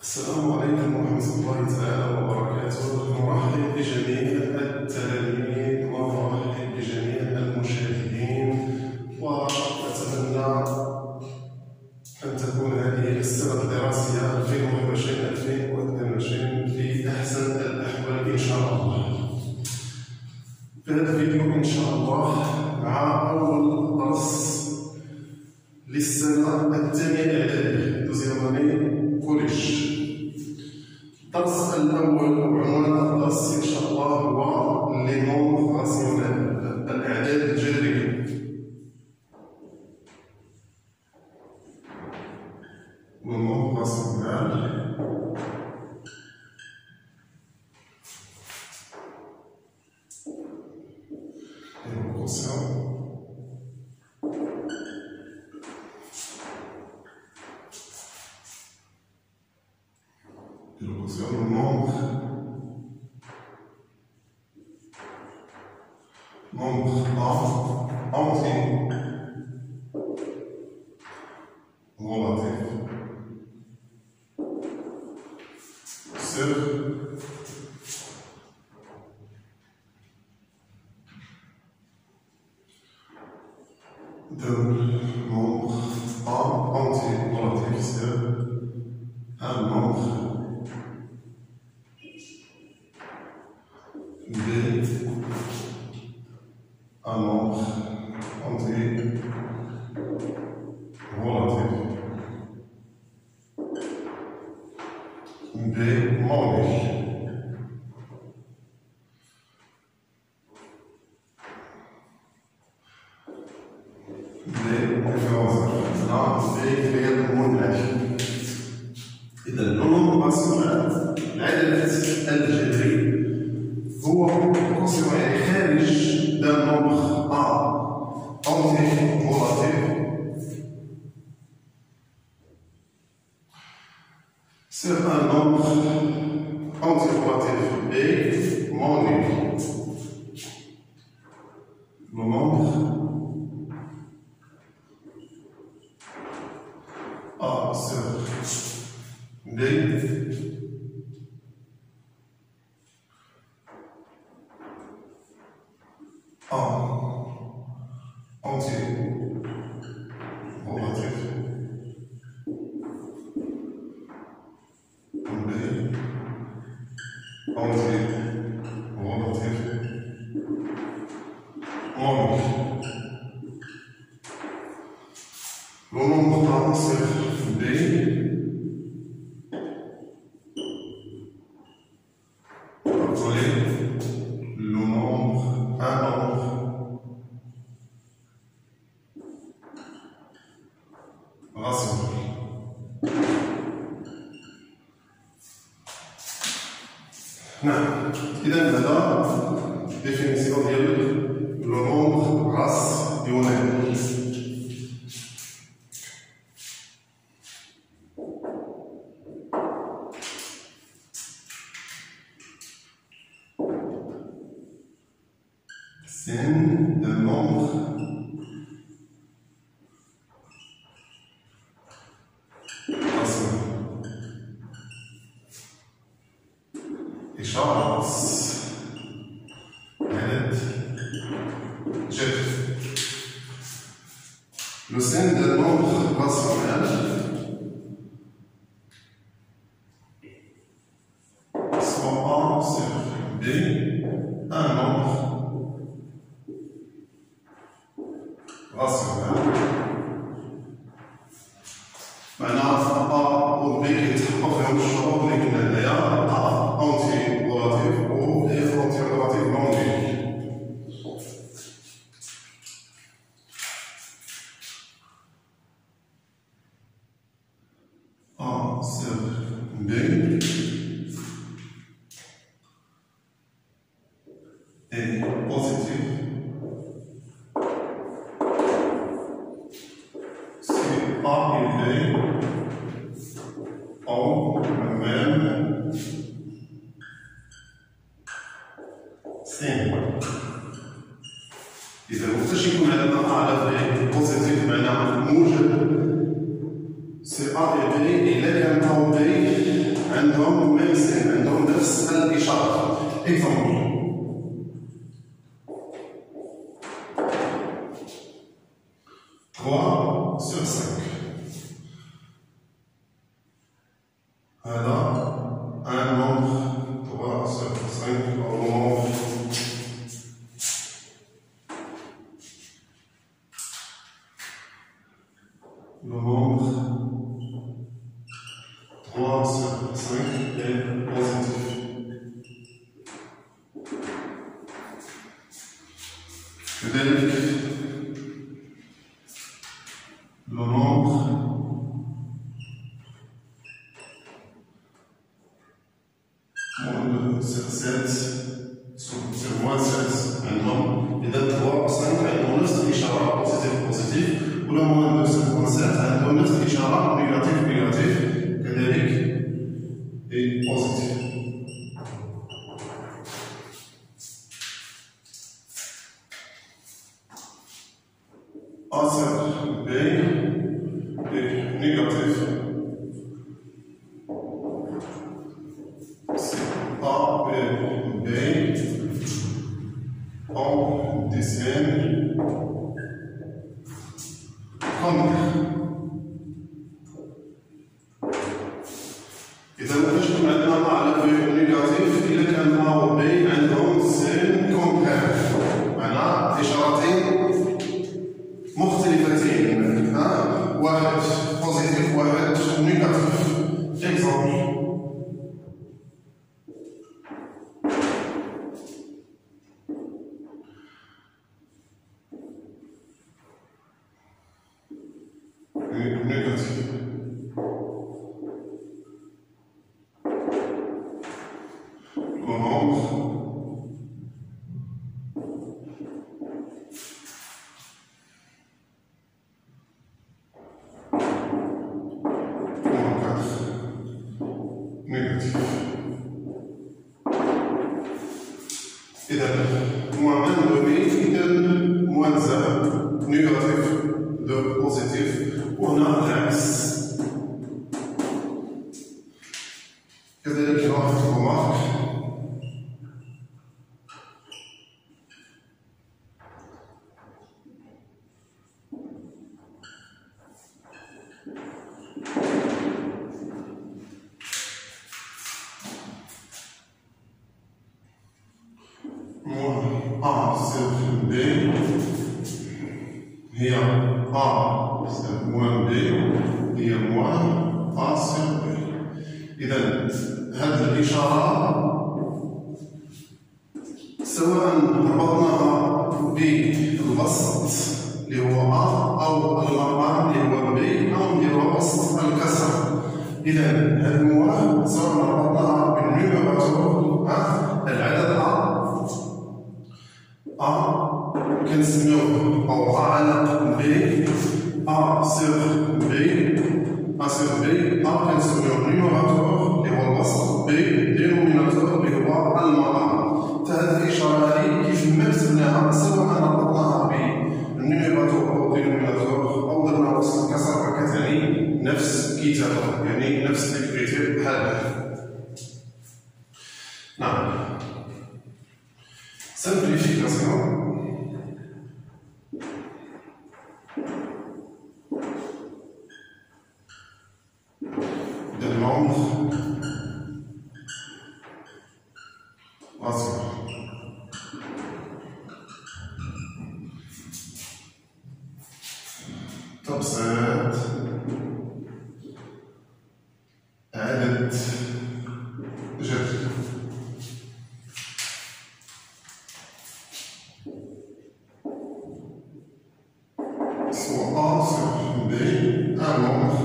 السلام عليكم ورحمة الله تعالى وبركاته. نرحب بجميع التلاميذ ونرحب بجميع المشاهدين، ونتمنى أن تكون هذه السنة الدراسية 2021-2022 في أحسن الأحوال إن شاء الله. في هذا الفيديو إن شاء الله مع أول درس للسنة الثانية إعدادي دوزيام أني كوليج. الدرس الأول وعنوان الدرس إن شاء الله هو لي نومبر راسيونيل، الأعداد الجذرية. لو نومبر راسيونيل le nombre entier relatif sur de nombre entier relatif sur un nombre B, un nombre entier relatif. B monique. B référence. B غير منعش. إذا النمط راسيونيل العدد الجذري هو كونسيون يعني خارج d'un nombre entier relatif sur un nombre entier relatif B monique. Le nombre A sur B entier relatif B entier relatif monique. Le nombre A sur B appelé le nombre un nombre rationnel. نعم، إذا هذا ديفينيسيون ديال لو نومبر راسيونيل. C'est un nombre rationnel. إشارة عدد جذري. Le signe d'un nombre rationnel soit A sur B un nombre rationnel. معناها A و B كيتحقق فيهم الشروط اللي قلنا هنايا، A entier relatif و B entier relatif monique. A sur B est positif si A et B ont le même signe. إذا وقتاش يكون عندنا A على B بوزيتيف معناها موجب سي A et B، إلا كان A و B عندهم ميم سين، عندهم نفس الإشارة. إكزومبل 3 sur 5. هذا un nombre 3 sur 5 au nombre le nombre 3 sur 5 est positif. كذلك le nombre moins de 7 sur moins 7 عندهم إذا 3 و 5 عندهم نفس الإشارة بوزيتيف ولا moins de 7 عندهم نفس الإشارة نيجاتيف كذلك et بوزيتيف. A sur B est négatif. A et B en dessine comme إذا باش تكون عندنا A على B نيجاتيف إلا كان A و B عندهم سين كومبير معناها إشارتين مختلفتين، واحد بوزيتيف واحد نيجاتيف. إكزومبل نيجاتيف le nombre négatif. إذا moins 1 de B égale moins 1 négatif de positif. On a l'inverse. كذلك ناخذ remarque A sur B هي A sur moins B هي moins A sur B. إذا هذه الإشارة سواء ربطناها بالوسط اللي هو A أو المقام اللي هو B أو نديروها وسط الكسر. إذا هذه المواه سواء ربطناها بالنيوميراتور العدد A كنسميوه أو A على B A sur B A sur B A كنسميوه نيوميراتور اللي هو الوسط B دينوميناتور اللي هو المقام. فهذه الإشارة هذه كيف ما كتبناها سواء ربطناها بالنيوميراتور أو دينوميناتور أو درنا وسط الكسر كتعني نفس كتابة يعني نفس الكتاب بحال هذا. نعم. Simplification. Des nombres rationnels. Top 7 عدد جذري. Soit A sur B, un nombre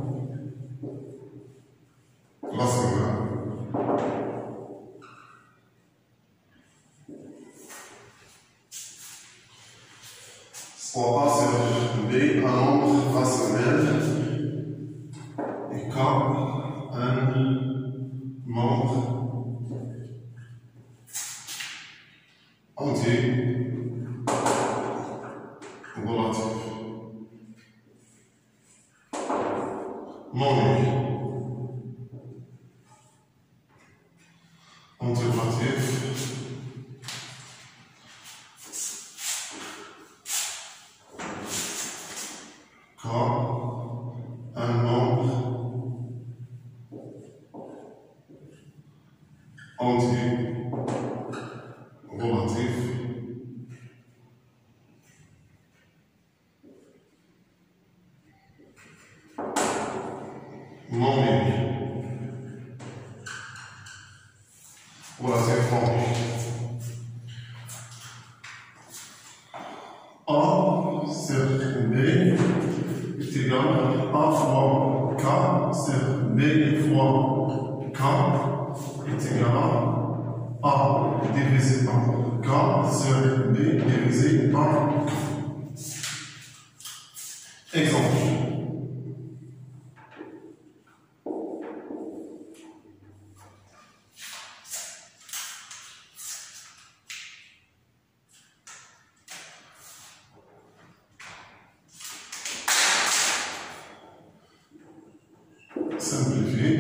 rationnel. Soit A sur B, un nombre rationnel, et K, un nombre entier relatif. Non unique. relatif non linéaire. Relatif non linéaire. A sur B est égal à A fois K sur B fois K est égal à A divisé par K sur B divisé par K. Exemple. Simplifier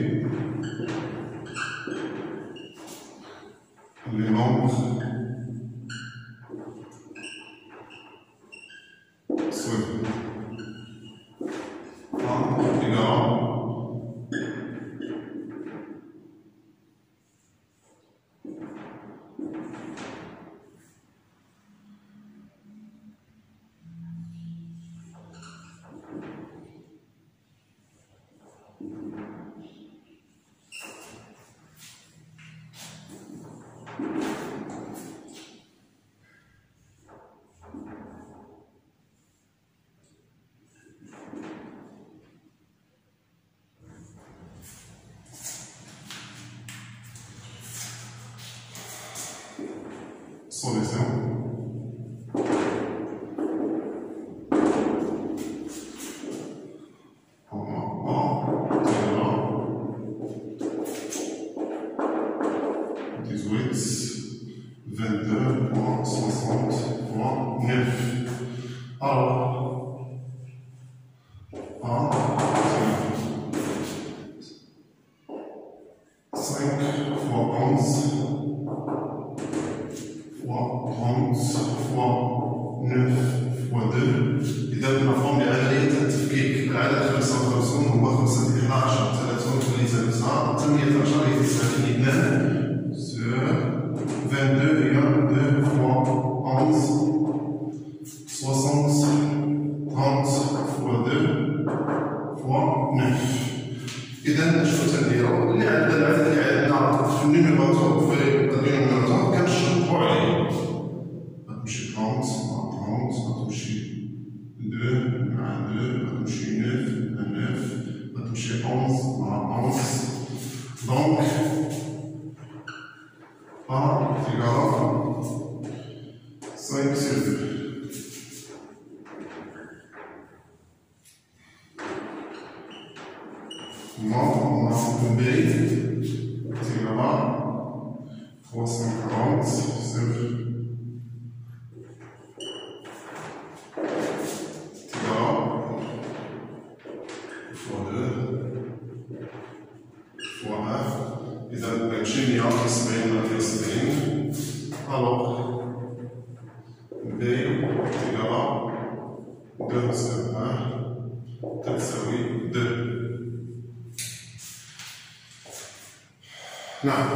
les nombres suivants. 1 égale solution. Alors, 1, 5 fois 11 fois 30 fois 9 fois 2 إذا مفهوم بعملية التفكيك العدد 55 هو 5 11 30 ثلاثة 9 18 هي 9 sur 22 égale 2 fois 11 60 30 fois 2 fois 9. إذا شنو تنديرو؟ اللي عندنا العدد اللي عندنا في النيميراتور في النيميراتور كنشطبو عليه. غتمشي 30 مع 30 غتمشي 2 مع 2 غتمشي 9 مع 9 غتمشي 11 مع 11. دونك A est égal à 5 sur 2. Moi, on a B est égal à 340 sur fois 2 fois 1. إذا نمشي 170 على 70. Alors, B est égal à 2 sur 1 تساوي 2. نعم.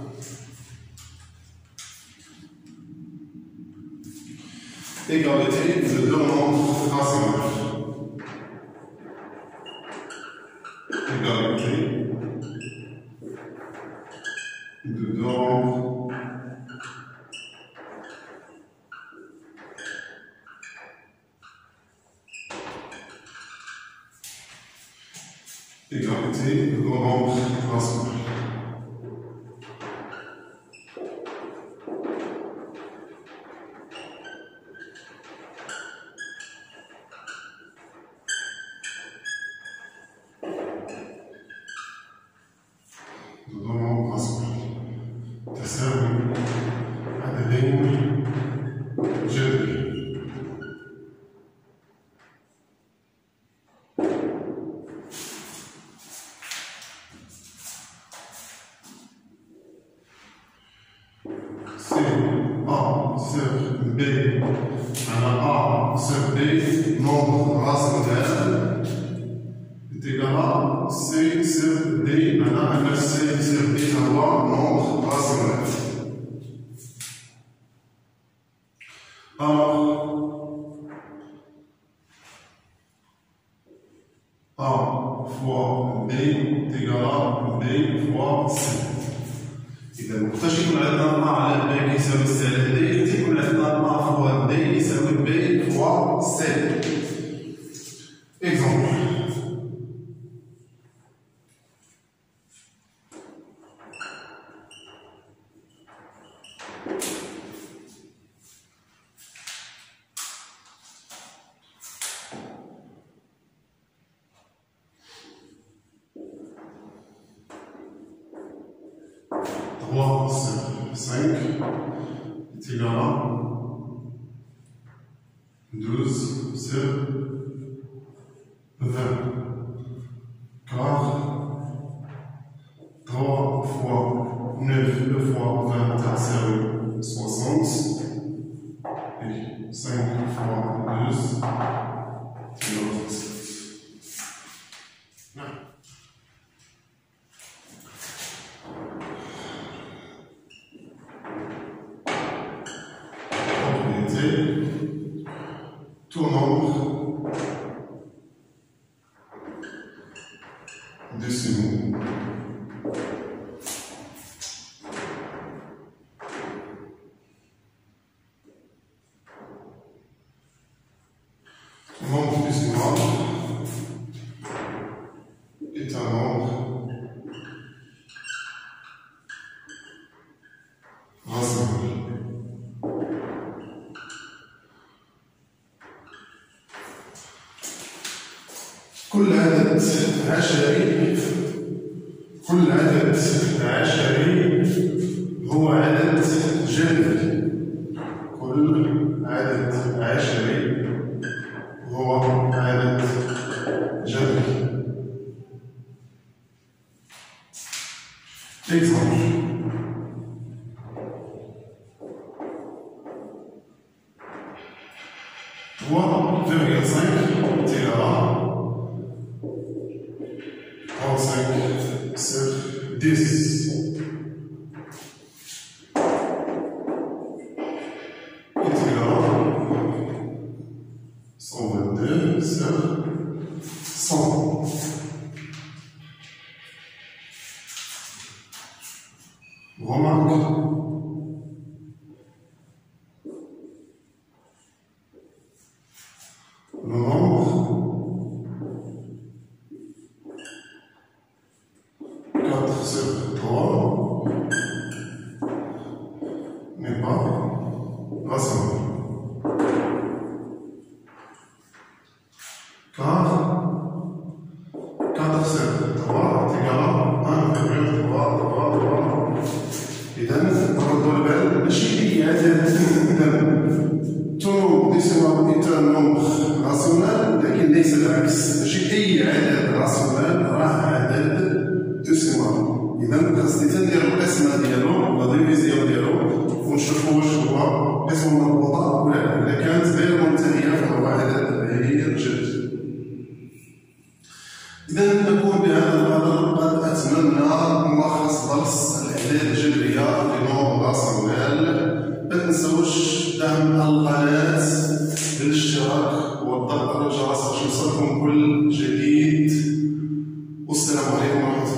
Égalité de deux nombres rationnels. Égalité de deux nombres égalité de deux nombres rationnels. تساوي عددين جذري. C A sur B على A sur B nombre rationnel est égal à C sur D على أن C sur D هو nombre rationnel. A fois B est égal à B fois C. إذا وقتاش يكون عندنا A على B كيساوي C على D تيكون عندنا A fois D يساوي B fois C. Exemple. Trois sur 5 est égal à 12 sur 20. Car 3 fois 9 fois 20 c'est 60. Et 5 fois 12 c'est 37. Tout nombre décimaux est un nombre rationnel. كل عدد عشري هو عدد جذري. كل عدد عشري هو عدد جذري. Exemple. Trois virgule cinq est égal à 35 sur 10 est égal à 122 sur 100. Remarque. Le nombre 4 sur 3 n'est pas rationnel. Car 4 sur 3 est égal à 1,333. إذا نردوا البال ماشي أي عدد. إذا تو ديسيمال est un nombre rationnel لكن ليس العكس. ماشي أي عدد راسيونال راه عدد ديسيمال. إذا خاصني تندير القسمة ديالو لا ديفيزيون ديالو ونشوفو واش هو قسمة مربوطة ولا لا. إذا كانت غير منتهية فهو عدد غير جد. إذا نكون بهذا القدر قد أتممنا ملخص درس الأعداد الجذرية لنوع راسيونال. ما تنساوش دعم القناة بالاشتراك والضغط على الجرس باش يوصلكم كل جديد. والسلام عليكم ورحمة الله.